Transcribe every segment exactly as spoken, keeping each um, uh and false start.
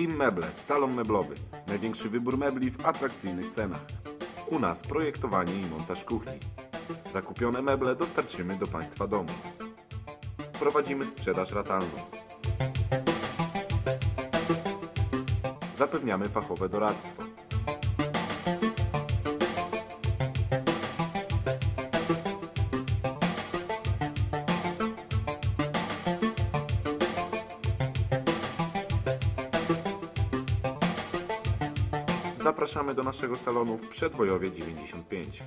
Team Meble, salon meblowy. Największy wybór mebli w atrakcyjnych cenach. U nas projektowanie i montaż kuchni. Zakupione meble dostarczymy do Państwa domów. Prowadzimy sprzedaż ratalną. Zapewniamy fachowe doradztwo. Zapraszamy do naszego salonu w Przedwojowie dziewięćdziesiąt pięć.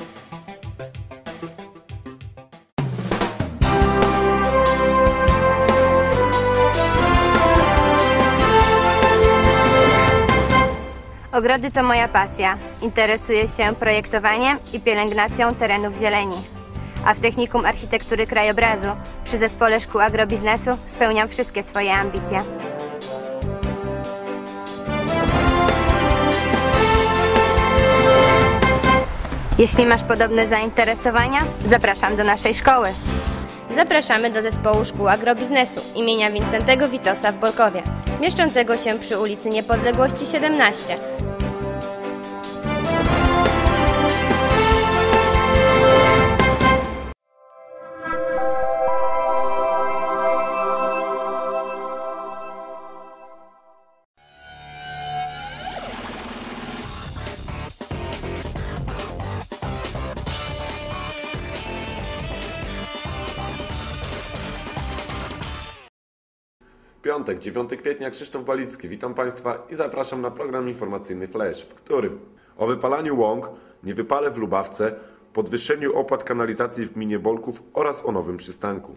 Ogrody to moja pasja. Interesuję się projektowaniem i pielęgnacją terenów zieleni. A w Technikum Architektury Krajobrazu przy Zespole Szkół Agrobiznesu spełniam wszystkie swoje ambicje. Jeśli masz podobne zainteresowania, zapraszam do naszej szkoły. Zapraszamy do Zespołu Szkół Agrobiznesu imienia Wincentego Witosa w Bolkowie, mieszczącego się przy ulicy Niepodległości siedemnaście. Piątek, dziewiątego kwietnia, Krzysztof Balicki. Witam Państwa i zapraszam na program informacyjny Flash, w którym o wypalaniu łąk, niewypale w Lubawce, podwyższeniu opłat kanalizacji w gminie Bolków oraz o nowym przystanku.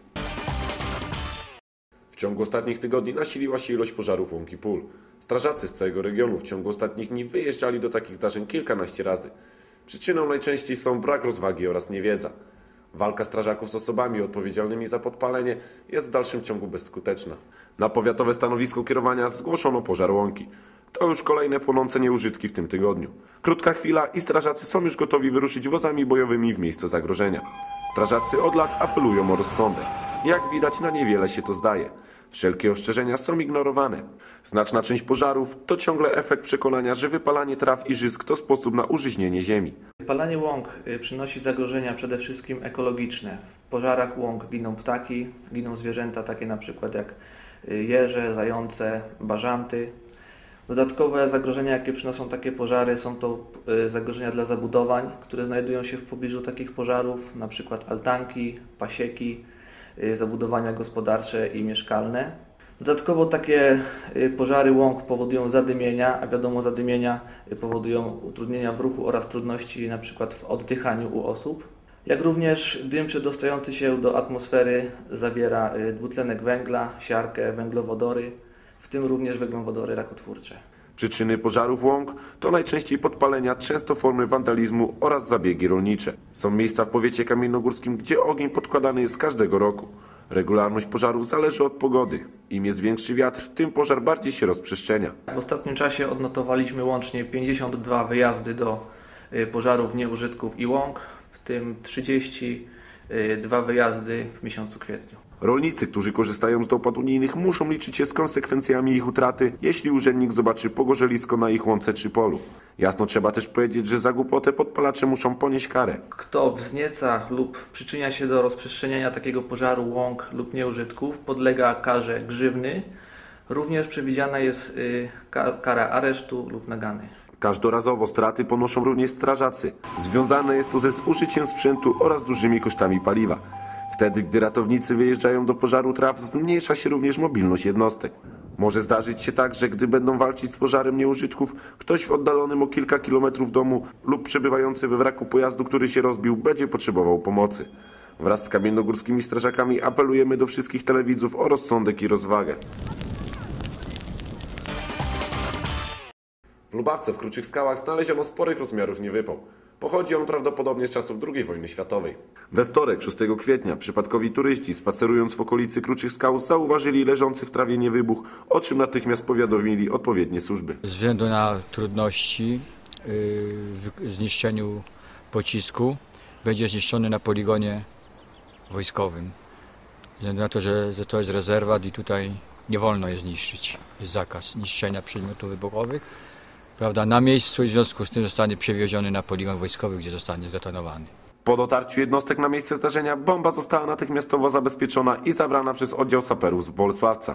W ciągu ostatnich tygodni nasiliła się ilość pożarów łąk i pól. Strażacy z całego regionu w ciągu ostatnich dni wyjeżdżali do takich zdarzeń kilkanaście razy. Przyczyną najczęściej są brak rozwagi oraz niewiedza. Walka strażaków z osobami odpowiedzialnymi za podpalenie jest w dalszym ciągu bezskuteczna. Na powiatowe stanowisko kierowania zgłoszono pożar łąki. To już kolejne płonące nieużytki w tym tygodniu. Krótka chwila i strażacy są już gotowi wyruszyć wozami bojowymi w miejsce zagrożenia. Strażacy od lat apelują o rozsądek. Jak widać, na niewiele się to zdaje. Wszelkie ostrzeżenia są ignorowane. Znaczna część pożarów to ciągle efekt przekonania, że wypalanie traw i żyzk to sposób na użyźnienie ziemi. Wypalanie łąk przynosi zagrożenia przede wszystkim ekologiczne. W pożarach łąk giną ptaki, giną zwierzęta takie na przykład jak jeże, zające, bażanty. Dodatkowe zagrożenia, jakie przynoszą takie pożary, są to zagrożenia dla zabudowań, które znajdują się w pobliżu takich pożarów, na przykład altanki, pasieki, zabudowania gospodarcze i mieszkalne. Dodatkowo takie pożary łąk powodują zadymienia, a wiadomo, zadymienia powodują utrudnienia w ruchu oraz trudności na przykład w oddychaniu u osób. Jak również dym przedostający się do atmosfery zawiera dwutlenek węgla, siarkę, węglowodory, w tym również węglowodory rakotwórcze. Przyczyny pożarów łąk to najczęściej podpalenia, często formy wandalizmu oraz zabiegi rolnicze. Są miejsca w powiecie kamiennogórskim, gdzie ogień podkładany jest każdego roku. Regularność pożarów zależy od pogody. Im jest większy wiatr, tym pożar bardziej się rozprzestrzenia. W ostatnim czasie odnotowaliśmy łącznie pięćdziesiąt dwa wyjazdy do pożarów nieużytków i łąk, w tym trzydzieści dwa wyjazdy w miesiącu kwietniu. Rolnicy, którzy korzystają z dopłat unijnych, muszą liczyć się z konsekwencjami ich utraty, jeśli urzędnik zobaczy pogorzelisko na ich łące czy polu. Jasno trzeba też powiedzieć, że za głupotę podpalacze muszą ponieść karę. Kto wznieca lub przyczynia się do rozprzestrzeniania takiego pożaru łąk lub nieużytków, podlega karze grzywny. Również przewidziana jest kara aresztu lub nagany. Każdorazowo straty ponoszą również strażacy. Związane jest to ze zużyciem sprzętu oraz dużymi kosztami paliwa. Wtedy, gdy ratownicy wyjeżdżają do pożaru traw, zmniejsza się również mobilność jednostek. Może zdarzyć się tak, że gdy będą walczyć z pożarem nieużytków, ktoś w oddalonym o kilka kilometrów domu lub przebywający we wraku pojazdu, który się rozbił, będzie potrzebował pomocy. Wraz z kamiennogórskimi strażakami apelujemy do wszystkich telewidzów o rozsądek i rozwagę. W Lubawce w Kruczych Skałach znaleziono sporych rozmiarów niewypał. Pochodzi on prawdopodobnie z czasów drugiej wojny światowej. We wtorek, szóstego kwietnia, przypadkowi turyści, spacerując w okolicy Kruczych Skał, zauważyli leżący w trawie niewybuch, o czym natychmiast powiadomili odpowiednie służby. Ze względu na trudności w zniszczeniu pocisku będzie zniszczony na poligonie wojskowym. Ze względu na to, że to jest rezerwat i tutaj nie wolno je zniszczyć. Jest zakaz niszczenia przedmiotów wybuchowych, prawda, na miejscu i w związku z tym zostanie przewieziony na poligon wojskowy, gdzie zostanie zdetonowany. Po dotarciu jednostek na miejsce zdarzenia bomba została natychmiastowo zabezpieczona i zabrana przez oddział saperów z Bolesławca.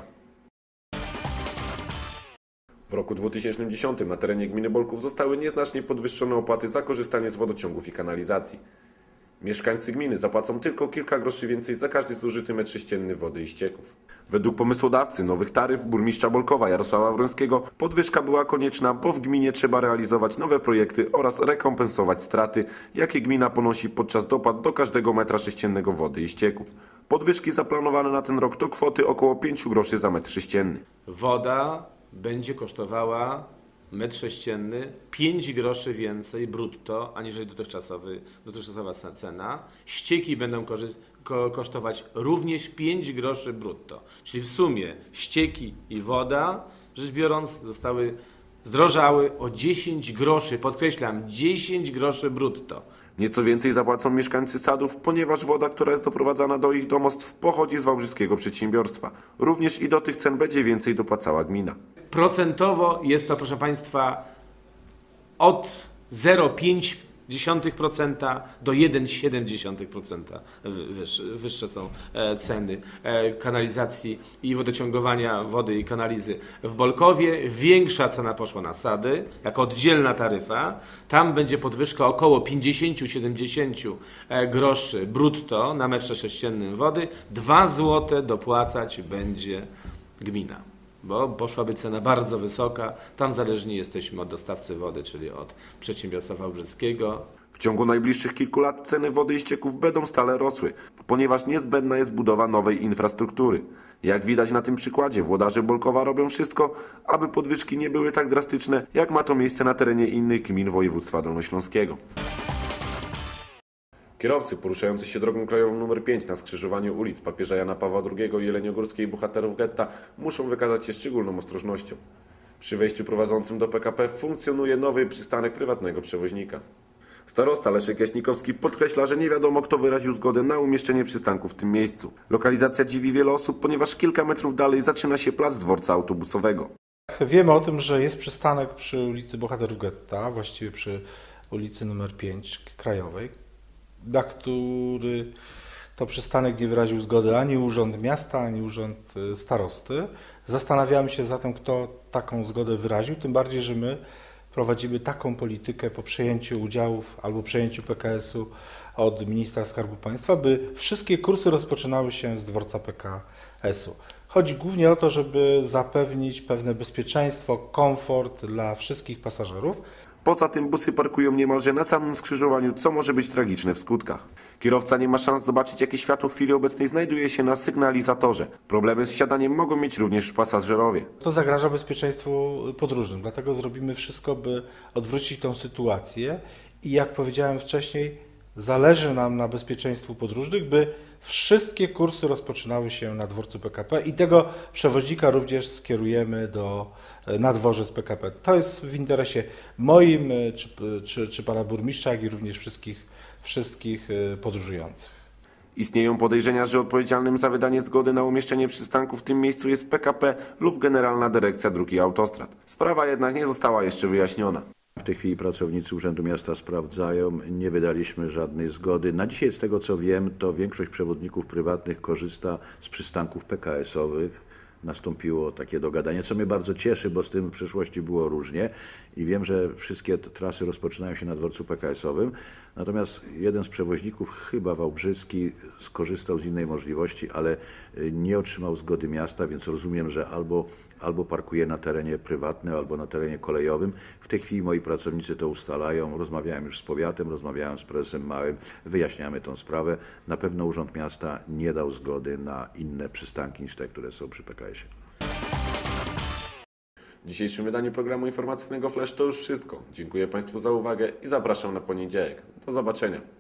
W roku dwa tysiące dziesiątym na terenie gminy Bolków zostały nieznacznie podwyższone opłaty za korzystanie z wodociągów i kanalizacji. Mieszkańcy gminy zapłacą tylko kilka groszy więcej za każdy zużyty metr sześcienny wody i ścieków. Według pomysłodawcy nowych taryf burmistrza Bolkowa Jarosława Wrońskiego podwyżka była konieczna, bo w gminie trzeba realizować nowe projekty oraz rekompensować straty, jakie gmina ponosi podczas dopłat do każdego metra sześciennego wody i ścieków. Podwyżki zaplanowane na ten rok to kwoty około pięć groszy za metr sześcienny. Woda będzie kosztowała metr sześcienny pięć groszy więcej brutto, aniżeli dotychczasowy, dotychczasowa cena. Ścieki będą ko kosztować również pięć groszy brutto. Czyli w sumie ścieki i woda, rzecz biorąc, zostały zdrożały o dziesięć groszy, podkreślam, dziesięć groszy brutto. Nieco więcej zapłacą mieszkańcy Sadów, ponieważ woda, która jest doprowadzana do ich domostw, pochodzi z wałbrzyskiego przedsiębiorstwa. Również i do tych cen będzie więcej dopłacała gmina. Procentowo jest to, proszę Państwa, od zero przecinek pięć procent do jeden przecinek siedem procent wyższe są ceny kanalizacji i wodociągowania wody i kanalizy w Bolkowie. Większa cena poszła na Sady, jako oddzielna taryfa. Tam będzie podwyżka około pięćdziesiąt do siedemdziesięciu groszy brutto na metrze sześciennym wody. dwa złote dopłacać będzie gmina, bo poszłaby cena bardzo wysoka. Tam zależni jesteśmy od dostawcy wody, czyli od przedsiębiorstwa wałbrzyskiego. W ciągu najbliższych kilku lat ceny wody i ścieków będą stale rosły, ponieważ niezbędna jest budowa nowej infrastruktury. Jak widać na tym przykładzie, włodarze Bolkowa robią wszystko, aby podwyżki nie były tak drastyczne, jak ma to miejsce na terenie innych gmin województwa dolnośląskiego. Kierowcy poruszający się drogą krajową nr pięć na skrzyżowaniu ulic Papieża Jana Pawła drugiego, Jeleniogórskiej i Bohaterów Getta muszą wykazać się szczególną ostrożnością. Przy wejściu prowadzącym do P K P funkcjonuje nowy przystanek prywatnego przewoźnika. Starosta Leszek Jaśnikowski podkreśla, że nie wiadomo, kto wyraził zgodę na umieszczenie przystanku w tym miejscu. Lokalizacja dziwi wiele osób, ponieważ kilka metrów dalej zaczyna się plac dworca autobusowego. Wiemy o tym, że jest przystanek przy ulicy Bohaterów Getta, właściwie przy ulicy nr pięć krajowej, na który to przystanek nie wyraził zgody ani Urząd Miasta, ani Urząd Starosty. Zastanawiamy się zatem, kto taką zgodę wyraził, tym bardziej, że my prowadzimy taką politykę po przejęciu udziałów albo przejęciu P K S-u od ministra Skarbu Państwa, by wszystkie kursy rozpoczynały się z dworca P K S-u. Chodzi głównie o to, żeby zapewnić pewne bezpieczeństwo, komfort dla wszystkich pasażerów. Poza tym busy parkują niemalże na samym skrzyżowaniu, co może być tragiczne w skutkach. Kierowca nie ma szans zobaczyć, jakie światło w chwili obecnej znajduje się na sygnalizatorze. Problemy z wsiadaniem mogą mieć również pasażerowie. To zagraża bezpieczeństwu podróżnym, dlatego zrobimy wszystko, by odwrócić tę sytuację i jak powiedziałem wcześniej, zależy nam na bezpieczeństwu podróżnych, by wszystkie kursy rozpoczynały się na dworcu P K P i tego przewoźnika również skierujemy do, na dworzec P K P. To jest w interesie moim, czy, czy, czy pana burmistrza, jak i również wszystkich, wszystkich podróżujących. Istnieją podejrzenia, że odpowiedzialnym za wydanie zgody na umieszczenie przystanku w tym miejscu jest P K P lub Generalna Dyrekcja Dróg i Autostrad. Sprawa jednak nie została jeszcze wyjaśniona. W tej chwili pracownicy Urzędu Miasta sprawdzają, nie wydaliśmy żadnej zgody. Na dzisiaj, z tego co wiem, to większość przewodników prywatnych korzysta z przystanków P K S-owych. Nastąpiło takie dogadanie, co mnie bardzo cieszy, bo z tym w przyszłości było różnie i wiem, że wszystkie trasy rozpoczynają się na dworcu P K S-owym. Natomiast jeden z przewoźników, chyba wałbrzyski, skorzystał z innej możliwości, ale nie otrzymał zgody miasta, więc rozumiem, że albo, albo parkuje na terenie prywatnym, albo na terenie kolejowym. W tej chwili moi pracownicy to ustalają. Rozmawiałem już z powiatem, rozmawiałem z prezesem Małym, wyjaśniamy tę sprawę. Na pewno Urząd Miasta nie dał zgody na inne przystanki niż te, które są przy P K S-ie. W dzisiejszym wydaniu programu informacyjnego Flash to już wszystko. Dziękuję Państwu za uwagę i zapraszam na poniedziałek. Do zobaczenia.